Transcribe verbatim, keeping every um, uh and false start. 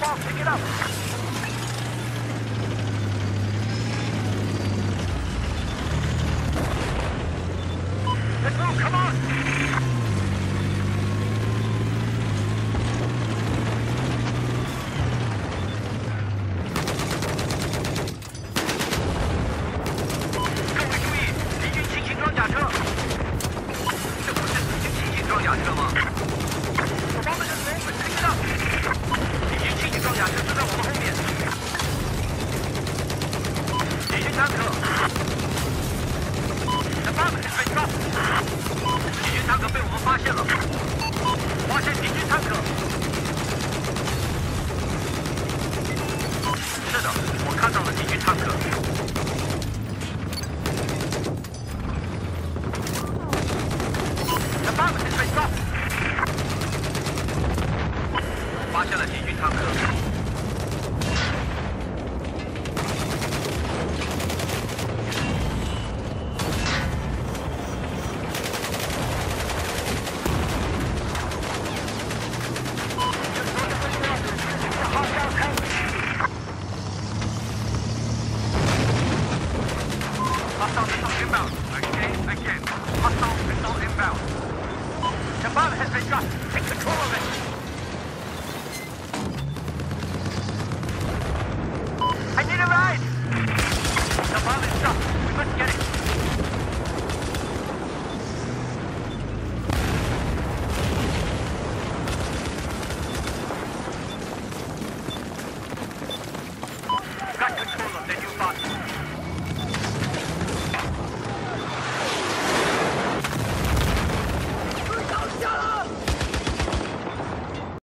Come on, pick it up. Let's move, come on.各位注意，敌军轻型装甲车。这不是敌军轻型装甲车吗？我方的是谁？我听到。敌军轻型装甲车就在我们后面。敌军坦克。The bomb has been dropped. 敌军坦克被我们发现了，发现敌军坦克。是的，我看到了敌军坦克。The bomb has been dropped. 发现了敌